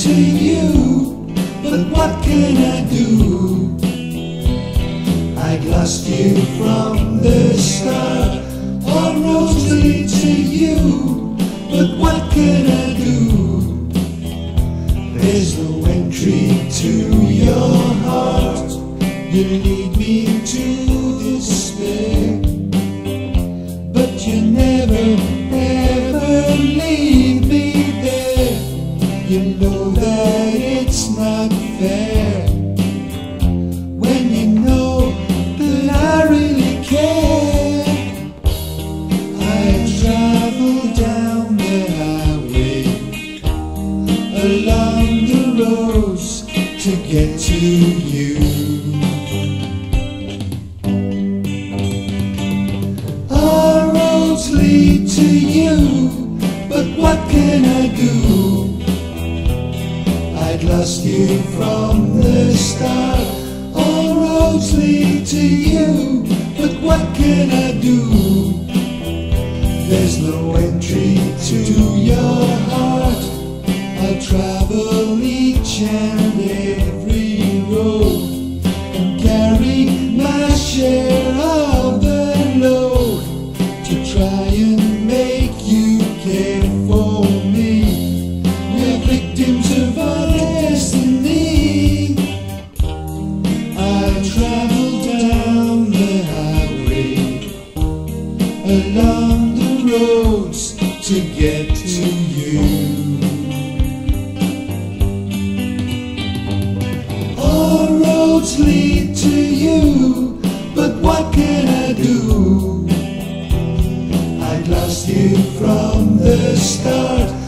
to you, but what can I do? I'd lost you from the start. All roads lead to you, but what can I do? There's no entry to your heart. You lead me to despair, but you never, ever leave me there. You know that it's not fair when you know that I really care. I travel down the highway, along the roads to get to you. All roads lead to you, but what can I do? I'd lost you from the start. All roads lead to you, but what can I do? There's no entry to your heart. I'll travel each and every road and carry my share of the load to try and make you care for me. We're victims of our destiny. I travel down the highway, along the roads to get to you. All roads lead to you, but what can I do? I'd lost you from the start.